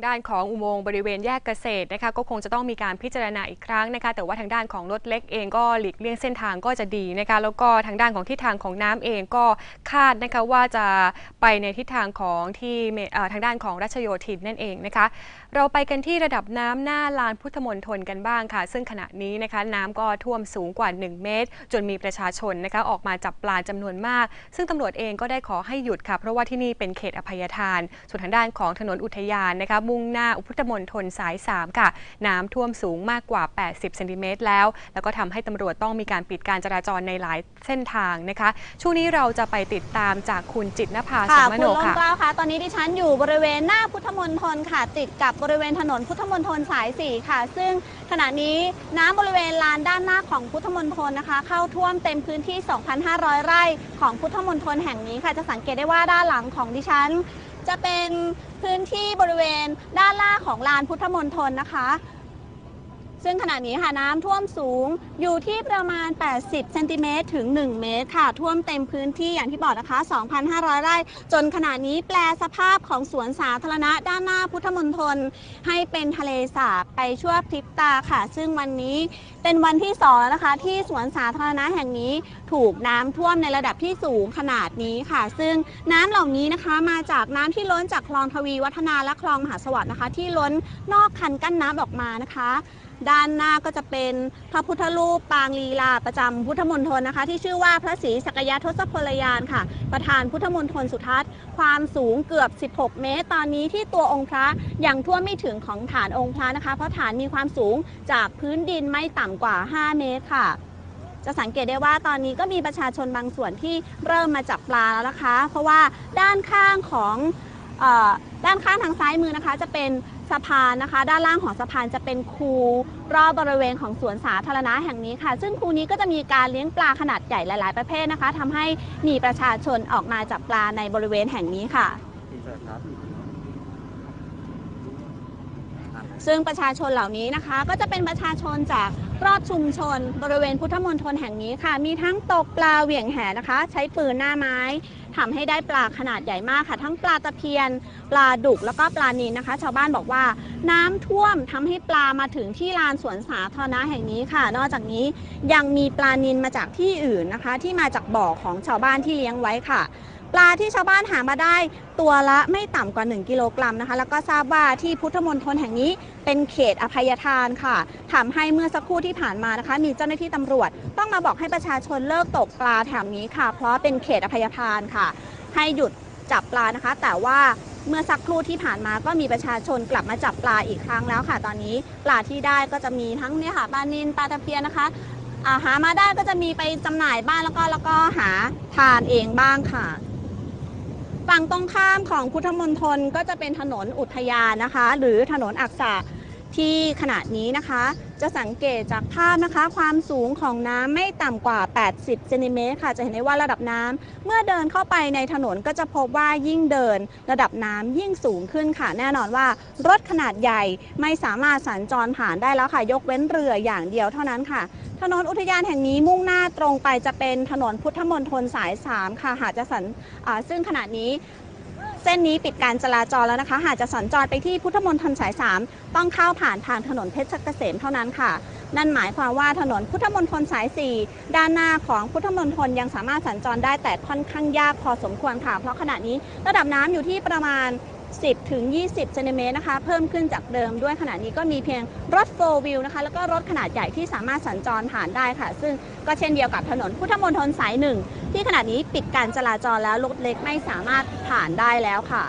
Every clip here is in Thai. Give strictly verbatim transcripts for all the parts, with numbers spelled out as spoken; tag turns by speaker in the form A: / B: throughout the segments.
A: างด้านของอุโมงค์บริเวณแยกเกษตรนะคะก็คงจะต้องมีการพิจารณาอีกครั้งนะคะแต่ว่าทางด้านของรถเล็กเองก็หลีกเลี่ยงเส้นทางก็จะดีนะคะแล้วก็ทางด้านของทิศทางของน้ำเองก็คาดนะคะว่าจะไปในทิศทางของที่ทางด้านของรัชโยธินนั่นเองนะคะเราไปกันที่ระดับน้ำหน้าลานพุทธมณฑลกันบ้างค่ะซึ่งขณะนี้นะคะน้ำก็ท่วมสูงกว่าหนึ่งเมตรจนมีประชาชนนะคะออกมาจับปลาจำนวนมากซึ่งตำรวจเองก็ได้ขอให้หยุดค่ะเพราะว่าที่นี่เป็นเขตอภัยทานส่วนทางด้านของถนนอุทยานนะคะมุ่งหน้าพุทธมณฑลสายสามค่ะน้ำท่วมสูงมากกว่าแปดสิบเซนติเมตรแล้วแล้วก็ทำให้ตำรวจต้องมีการปิดการจราจรในหลายเส้นทางนะคะช่วงนี้เราจะไปติดตามจากคุณจิตรนภาสมโนค่ะ
B: คุณลมเกล้าค่ะตอนนี้ดิฉันอยู่บริเวณหน้าพุทธมณฑลค่ะติดกับบริเวณถนนพุทธมณฑลสายสี่ค่ะซึ่งขณะนี้น้ำบริเวณลานด้านหน้าของพุทธมณฑลนะคะเข้าท่วมเต็มพื้นที่ สองพันห้าร้อย ไร่ของพุทธมณฑลแห่งนี้ค่ะจะสังเกตได้ว่าด้านหลังของดิฉันจะเป็นพื้นที่บริเวณด้านล่างของลานพุทธมณฑลนะคะซึ่งขณะนี้ค่ะน้ำท่วมสูงอยู่ที่ประมาณแปดสิบเซนติเมตรถึงหนึ่งเมตรค่ะท่วมเต็มพื้นที่อย่างที่บอกนะคะ สองพันห้าร้อย ไร่จนขณะนี้แปลสภาพของสวนสาธารณะด้านหน้าพุทธมณฑลให้เป็นทะเลสาบไปชั่วพริบตาค่ะซึ่งวันนี้เป็นวันที่สองแล้วนะคะที่สวนสาธารณะแห่งนี้ถูกน้ำท่วมในระดับที่สูงขนาดนี้ค่ะซึ่งน้ำเหล่านี้นะคะมาจากน้ำที่ล้นจากคลองทวีวัฒนาและคลองมหาสวัสดิ์นะคะที่ล้นนอกคันกั้นน้ำออกมานะคะด้านหน้าก็จะเป็นพระพุทธรูปปางลีลาประจำพุทธมณฑลนะคะที่ชื่อว่าพระศรีสักยทศพลยานค่ะประธานพุทธมณฑลสุทัศน์ความสูงเกือบสิบหกเมตรตอนนี้ที่ตัวองค์พระยังท่วมไม่ถึงของฐานองค์พระนะคะเพราะฐานมีความสูงจากพื้นดินไม่ต่ำกว่าห้าเมตรค่ะจะสังเกตได้ว่าตอนนี้ก็มีประชาชนบางส่วนที่เริ่มมาจับปลาแล้วนะคะเพราะว่าด้านข้างของเอ่อด้านข้างทางซ้ายมือนะคะจะเป็นสะพานนะคะด้านล่างของสะพานจะเป็นคูรอบบริเวณของสวนสาธารณะแห่งนี้ค่ะซึ่งคูนี้ก็จะมีการเลี้ยงปลาขนาดใหญ่หลายๆประเภทนะคะทำให้มีประชาชนออกมาจับปลาในบริเวณแห่งนี้ค่ะซึ่งประชาชนเหล่านี้นะคะก็จะเป็นประชาชนจากรอบชุมชนบริเวณพุทธมณฑลแห่งนี้ค่ะมีทั้งตกปลาเหวี่ยงแหนะคะใช้ปืนหน้าไม้ทำให้ได้ปลาขนาดใหญ่มากค่ะทั้งปลาตะเพียนปลาดุกแล้วก็ปลานิลนะคะชาวบ้านบอกว่าน้ำท่วมทำให้ปลามาถึงที่ลานสวนสาธารณะแห่งนี้ค่ะนอกจากนี้ยังมีปลานิลมาจากที่อื่นนะคะที่มาจากบ่อของชาวบ้านที่เลี้ยงไว้ค่ะปลาที่ชาวบ้านหามาได้ตัวละไม่ต่ำกว่าหนึ่งกิโลกรัมนะคะแล้วก็ทราบว่าที่พุทธมณฑลแห่งนี้เป็นเขตอภัยทานค่ะทำให้เมื่อสักครู่ที่ผ่านมานะคะมีเจ้าหน้าที่ตำรวจต้องมาบอกให้ประชาชนเลิกตกปลาแถวนี้ค่ะเพราะเป็นเขตอภัยทานค่ะให้หยุดจับปลานะคะแต่ว่าเมื่อสักครู่ที่ผ่านมาก็มีประชาชนกลับมาจับปลาอีกครั้งแล้วค่ะตอนนี้ปลาที่ได้ก็จะมีทั้งเนี่ยค่ะปลานิลปลาตะเพียนนะคะหามาได้ก็จะมีไปจำหน่ายบ้างแล้วก็แล้วก็หาทานเองบ้างค่ะฝั่งตรงข้ามของพุทธมณฑลก็จะเป็นถนนอุทยานนะคะหรือถนนอักษะที่ขณะนี้นะคะจะสังเกตจากภาพนะคะความสูงของน้ำไม่ต่ำกว่าแปดสิบเซนติเมตรค่ะจะเห็นได้ว่าระดับน้ำเมื่อเดินเข้าไปในถนนก็จะพบว่ายิ่งเดินระดับน้ำยิ่งสูงขึ้นค่ะแน่นอนว่ารถขนาดใหญ่ไม่สามารถสัญจรผ่านได้แล้วค่ะยกเว้นเรืออย่างเดียวเท่านั้นค่ะถนนอุทยานแห่งนี้มุ่งหน้าตรงไปจะเป็นถนนพุทธมณฑลสายสามค่ะหากจะสัญซึ่งขณะนี้เส้นนี้ปิดการจราจรแล้วนะคะหากจะสัญจรไปที่พุทธมณฑลสายสามต้องเข้าผ่านทางถนนเพชรเกษมเท่านั้นค่ะนั่นหมายความว่าถนนพุทธมณฑลสายสี่ด้านหน้าของพุทธมณฑลยังสามารถสัญจรได้แต่ค่อนข้างยากพอสมควรค่ะเพราะขณะนี้ระดับน้ำอยู่ที่ประมาณสิบถึงยี่สิบเซนติเมตรนะคะเพิ่มขึ้นจากเดิมด้วยขณะนี้ก็มีเพียงรถโฟร์วิวนะคะแล้วก็รถขนาดใหญ่ที่สามารถสัญจรผ่านได้ค่ะซึ่งก็เช่นเดียวกับถนนพุทธมณฑลสายหนึ่งที่ขณะนี้ปิดการจราจรแล้วรถเล็กไม่สามารถผ่านได้แล้วค่ะ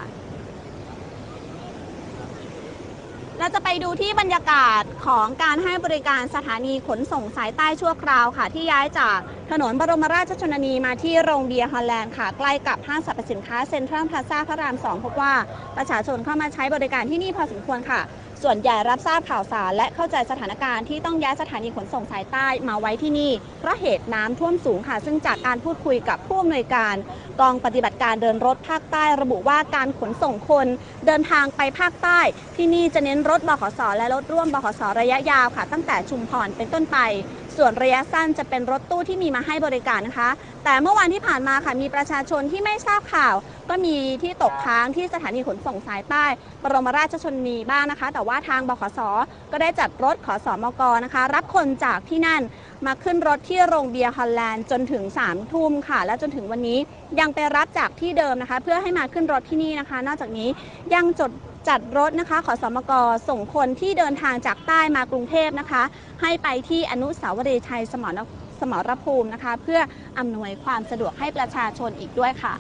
B: เราจะไปดูที่บรรยากาศของการให้บริการสถานีขนส่งสายใต้ชั่วคราวค่ะที่ย้ายจากถนนบรมราชชนนีมาที่โรงเบียร์ฮอลแลนด์ค่ะใกล้กับห้างสรรพสินค้าเซ็นทรัลพลาซ่าพระรามสองพบว่าประชาชนเข้ามาใช้บริการที่นี่พอสมควรค่ะส่วนใหญ่รับทราบข่าวสารและเข้าใจสถานการณ์ที่ต้องย้ายสถานีขนส่งสายใต้มาไว้ที่นี่เพราะเหตุน้ำท่วมสูงค่ะซึ่งจากการพูดคุยกับผู้อำนวยการกองปฏิบัติการเดินรถภาคใต้ระบุว่าการขนส่งคนเดินทางไปภาคใต้ที่นี่จะเน้นรถบขส.และรถร่วมบขส.ระยะยาวค่ะตั้งแต่ชุมพรเป็นต้นไปส่วนระยะสั้นจะเป็นรถตู้ที่มีมาให้บริการนะคะแต่เมื่อวานที่ผ่านมาค่ะมีประชาชนที่ไม่ทราบข่าวก็มีที่ตกค้างที่สถานีขนส่งสายใต้บรมราชชนนีบ้างนะคะแต่ว่าทางบขส.ก็ได้จัดรถขสมกนะคะรับคนจากที่นั่นมาขึ้นรถที่โรงเบียร์ฮอลแลนด์จนถึงสามทุ่มค่ะและจนถึงวันนี้ยังไปรับจากที่เดิมนะคะเพื่อให้มาขึ้นรถที่นี่นะคะนอกจากนี้ยังจดจัดรถนะคะขสมกส่งคนที่เดินทางจากใต้มากรุงเทพนะคะให้ไปที่อนุสาวรีย์ชัยสมรสมรภูมินะคะเพื่ออำนวยความสะดวกให้ประชาชนอีกด้วยค่ะ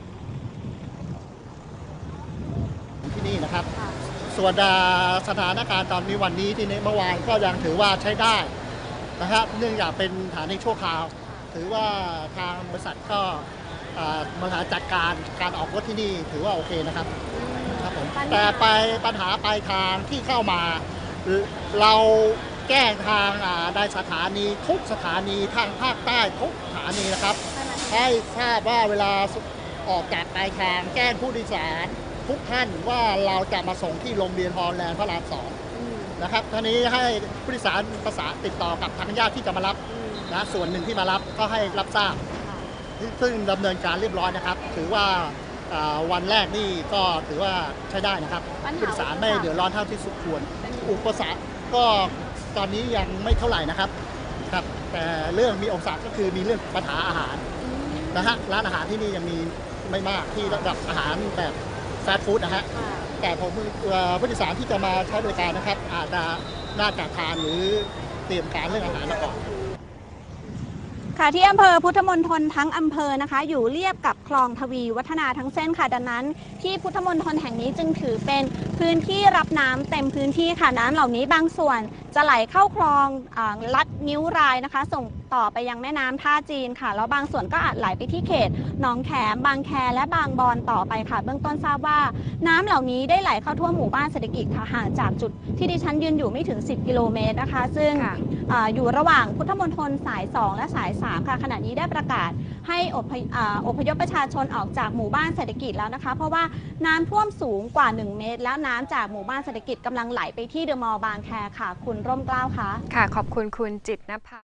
C: ที่นี่นะครับส่วนสถานการณ์ตอนนี้วันนี้ที่เมื่อวานก็ยังถือว่าใช้ได้นะครับเนื่องจากเป็นสถานีชั่วคราวถือว่าทางบริษัทก็บริหารจัดการการออกรถที่นี่ถือว่าโอเคนะครับครับผมแต่ไปปัญหาปลายทางที่เข้ามาเราแก้ทางในสถานีทุกสถานีทางภาคใต้ทุกสถานีนะครับให้ทราบว่าเวลาออกจากปลายทางแจ้งผู้โดยสารทุกท่านว่าเราจะมาส่งที่โรงเรียนฮอลแลนด์พระรามสองนะครับท่านี้ให้ผู้โดยสารประสานติดต่อกับทางญาติที่จะมารับนะส่วนหนึ่งที่มารับก็ให้รับทราบซึ่งดำเนินการเรียบร้อยนะครับถือว่าวันแรกนี่ก็ถือว่าใช้ได้นะครับผู้โดยสารไม่เดือดร้อนเท่าที่สุดควรอุปสรรคก็ตอนนี้ยังไม่เท่าไหร่นะครับครับแต่เรื่องมีอุปสรรคก็คือมีเรื่องปัญหาอาหารนะฮะร้านอาหารที่นี่ยังมีไม่มากที่ระดับอาหารแบบฟาสต์ฟู้ดนะฮะแต่ผมผู้โดยสารที่จะมาใช้บริการนะครับอาจจะน่าจะทานหรือเตรียมการเรื่องอาหารมาก่อน
B: ค่ะที่อำเภอพุทธมณฑลทั้งอำเภอนะคะอยู่เรียบกับคลองทวีวัฒนาทั้งเส้นค่ะดังนั้นที่พุทธมณฑลแห่งนี้จึงถือเป็นพื้นที่รับน้ำเต็มพื้นที่ค่ะน้ำเหล่านี้บางส่วนจะไหลเข้าคลองลัดนิ้วรายนะคะส่งต่อไปยังแม่น้ำท่าจีนค่ะแล้วบางส่วนก็อาจไหลไปที่เขตหนองแขมบางแคและบางบอนต่อไปค่ะเบื้องต้นทราบว่าน้ำเหล่านี้ได้ไหลเข้าท่วมหมู่บ้านเศรษฐกิจค่ะห่างจากจุดที่ดิฉันยืนอยู่ไม่ถึงสิบกิโลเมตรนะคะซึ่ง อ, อยู่ระหว่างพุทธมณฑลสายสองและสายสามค่ะขณะนี้ได้ประกาศให้อพย, อพยพประชาชนออกจากหมู่บ้านเศรษฐกิจแล้วนะคะเพราะว่าน้ำท่วมสูงกว่าหนึ่งเมตรแล้วน้ำจากหมู่บ้านเศรษฐกิจกำลังไหลไปที่เดอะมอลล์บางแคค่ะคุณร่มเกล้าคะ
A: ค่ะขอบคุณคุณจิตรนภา